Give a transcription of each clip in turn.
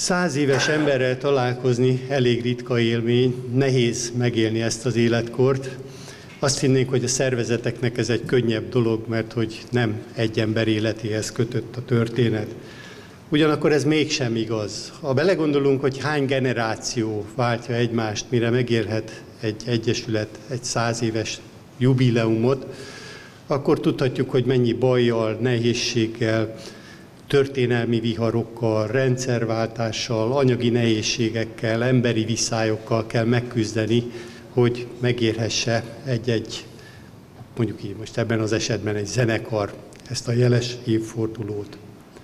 100 éves emberrel találkozni elég ritka élmény, nehéz megélni ezt az életkort. Azt hinnénk, hogy a szervezeteknek ez egy könnyebb dolog, mert hogy nem egy ember életéhez kötött a történet. Ugyanakkor ez mégsem igaz. Ha belegondolunk, hogy hány generáció váltja egymást, mire megélhet egy egyesület egy 100 éves jubileumot, akkor tudhatjuk, hogy mennyi bajjal, nehézséggel, történelmi viharokkal, rendszerváltással, anyagi nehézségekkel, emberi viszályokkal kell megküzdeni, hogy megérhesse egy, mondjuk így most ebben az esetben egy zenekar ezt a jeles évfordulót.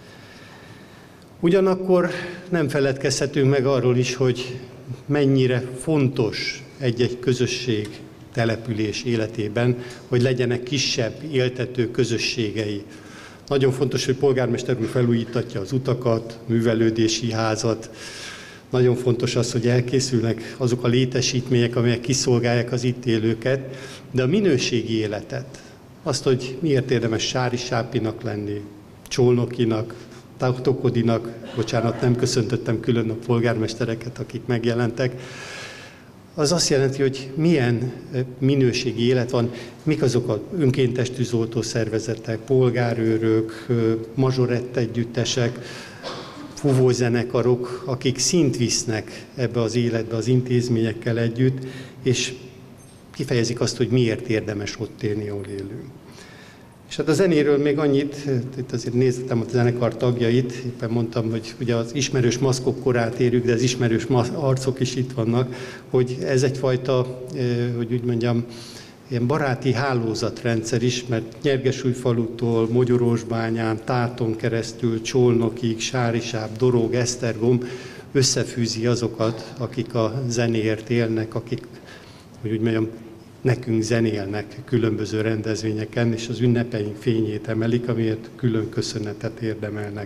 Ugyanakkor nem feledkezhetünk meg arról is, hogy mennyire fontos egy-egy közösség, település életében, hogy legyenek kisebb, éltető közösségei. Nagyon fontos, hogy polgármester úr felújítatja az utakat, művelődési házat. Nagyon fontos az, hogy elkészülnek azok a létesítmények, amelyek kiszolgálják az itt élőket, de a minőségi életet, azt, hogy miért érdemes Sárisápinak lenni, Csolnokinak, Tokodinak, bocsánat, nem köszöntöttem külön a polgármestereket, akik megjelentek, az azt jelenti, hogy milyen minőségi élet van, mik azok az önkéntes tűzoltó szervezetek, polgárőrök, mazsorett együttesek, fúvózenekarok, akik szint visznek ebbe az életbe az intézményekkel együtt, és kifejezik azt, hogy miért érdemes ott élni, ahol élünk. És hát a zenéről még annyit, itt azért néztem a zenekar tagjait, éppen mondtam, hogy ugye az ismerős maszkok korát érjük, de az ismerős arcok is itt vannak, hogy ez egyfajta, hogy úgy mondjam, ilyen baráti hálózatrendszer is, mert Nyergesújfalutól, Mogyorosbányán, Táton keresztül, Csolnokig, Sárisáb, Dorog, Esztergom összefűzi azokat, akik a zenéért élnek, akik, hogy úgy mondjam, nekünk zenélnek különböző rendezvényeken, és az ünnepeink fényét emelik, amiért külön köszönetet érdemelnek.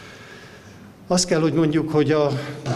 Azt kell, hogy mondjuk, hogy a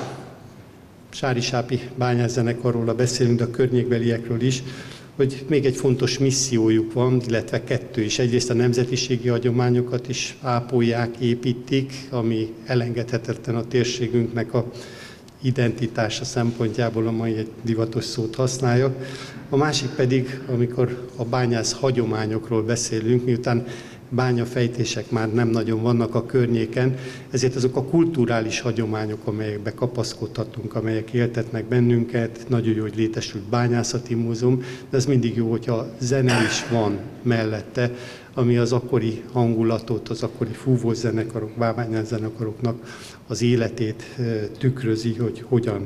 Sárisápi bányászzenekarról beszélünk, de a környékbeliekről is, hogy még egy fontos missziójuk van, illetve kettő is. Egyrészt a nemzetiségi hagyományokat is ápolják, építik, ami elengedhetetlen a térségünknek a identitása szempontjából, a mai egy divatos szót használja. A másik pedig, amikor a bányász hagyományokról beszélünk, miután bányafejtések már nem nagyon vannak a környéken, ezért azok a kulturális hagyományok, amelyekbe kapaszkodhatunk, amelyek éltetnek bennünket, nagyon jó, hogy létesült bányászati múzeum, de ez mindig jó, hogyha zene is van mellette, ami az akkori hangulatot, az akkori fúvózenekarok, bányászzenekaroknak az életét tükrözi, hogy hogyan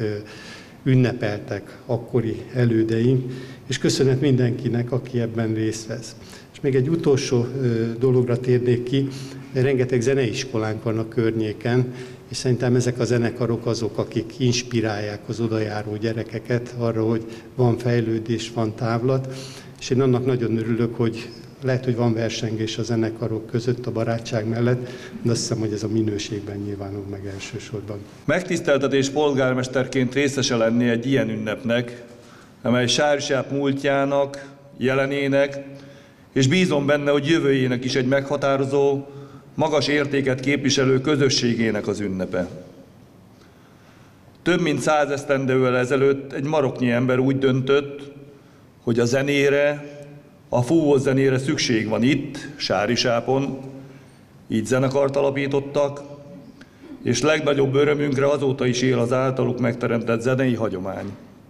ünnepeltek akkori elődeink, és köszönet mindenkinek, aki ebben részt vesz. És még egy utolsó dologra térnék ki, rengeteg zeneiskolánk van a környéken, és szerintem ezek a zenekarok azok, akik inspirálják az odajáró gyerekeket arra, hogy van fejlődés, van távlat, és én annak nagyon örülök, hogy lehet, hogy van versengés a zenekarok között a barátság mellett, de azt hiszem, hogy ez a minőségben nyilvánul meg elsősorban. Megtiszteltetés polgármesterként részese lenni egy ilyen ünnepnek, amely Sárisáb múltjának, jelenének, és bízom benne, hogy jövőjének is egy meghatározó, magas értéket képviselő közösségének az ünnepe. Több mint 100 esztendővel ezelőtt egy maroknyi ember úgy döntött, hogy a zenére, a fúvózenére szükség van itt, Sárisápon, így zenekart alapítottak, és legnagyobb örömünkre azóta is él az általuk megteremtett zenei hagyomány.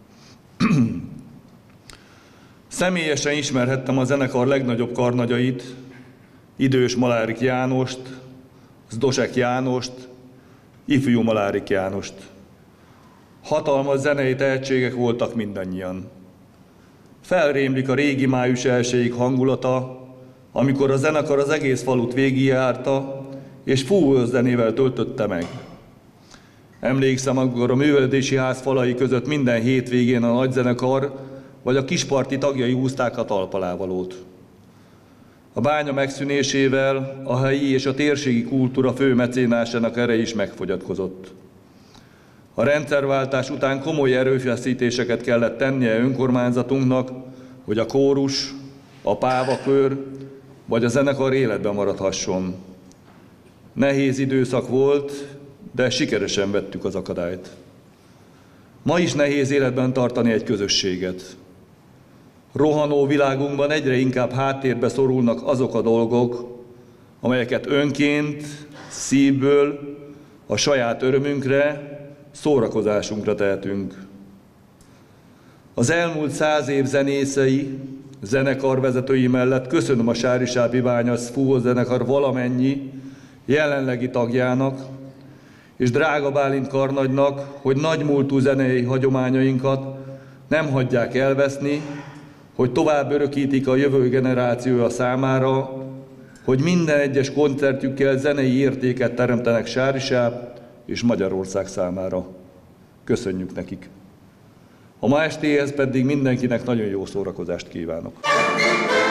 Személyesen ismerhettem a zenekar legnagyobb karnagyait, Idős Malárik Jánost, Zdosek Jánost, Ifjú Malárik Jánost. Hatalmas zenei tehetségek voltak mindannyian. Felrémlik a régi május 1-ig hangulata, amikor a zenekar az egész falut végigjárta, és fúvózenével töltötte meg. Emlékszem, amikor a művelődési ház falai között minden hétvégén a nagyzenekar vagy a kisparti tagjai húzták a talpalávalót. A bánya megszűnésével a helyi és a térségi kultúra fő mecénásának ereje is megfogyatkozott. A rendszerváltás után komoly erőfeszítéseket kellett tennie önkormányzatunknak, hogy a kórus, a pávakör vagy a zenekar életben maradhasson. Nehéz időszak volt, de sikeresen vettük az akadályt. Ma is nehéz életben tartani egy közösséget. Rohanó világunkban egyre inkább háttérbe szorulnak azok a dolgok, amelyeket önként, szívből, a saját örömünkre, szórakozásunkra tehetünk. Az elmúlt 100 év zenészei, zenekarvezetői mellett köszönöm a Sárisápi Bányasz Fúvózenekar valamennyi jelenlegi tagjának, és drága Bálint karnagynak, hogy nagymúltú zenei hagyományainkat nem hagyják elveszni, hogy tovább örökítik a jövő generációja számára, hogy minden egyes koncertjükkel zenei értéket teremtenek Sárisáb és Magyarország számára. Köszönjük nekik! A ma estéhez pedig mindenkinek nagyon jó szórakozást kívánok!